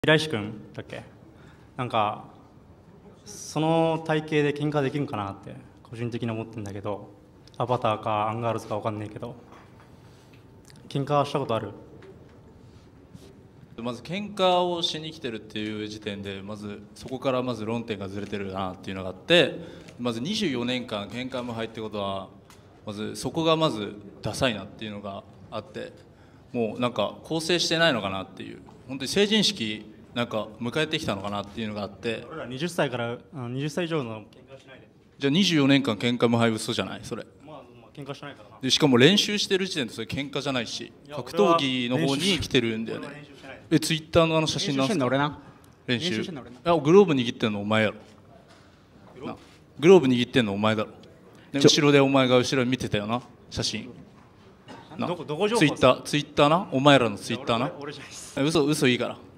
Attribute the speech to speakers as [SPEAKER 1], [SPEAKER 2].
[SPEAKER 1] 白石君だっけ、なんかその体型で喧嘩できるんかなって個人的に思ってるんだけど、アバターかアンガールズか分かんないけど、喧嘩したことある？
[SPEAKER 2] まず喧嘩をしに来てるっていう時点でまずそこからまず論点がずれてるなっていうのがあって、まず24年間喧嘩無敗ってことはまずそこがまずダサいなっていうのがあって、もうなんか更生してないのかなっていう、本当に成人式なんか迎えてきたのかなっていうのがあって、
[SPEAKER 1] 俺ら20歳から20歳以上の喧嘩しないで。
[SPEAKER 2] じゃあ24年間喧嘩無敗嘘じゃないそれ。
[SPEAKER 1] 喧嘩しないからな。
[SPEAKER 2] でしかも練習してる時点でそれ喧嘩じゃないし、格闘技の方に来てるんだよね。ツイッターのあの写真なんすか？練習。いやグローブ握ってんのお前やろ。グローブ握ってんのお前だろ。後ろでお前が後ろ見てたよな写真。
[SPEAKER 1] どこ情報？
[SPEAKER 2] ツイッターな、お前らのツイッターな。
[SPEAKER 1] 俺じゃないっす。
[SPEAKER 2] 嘘いいから。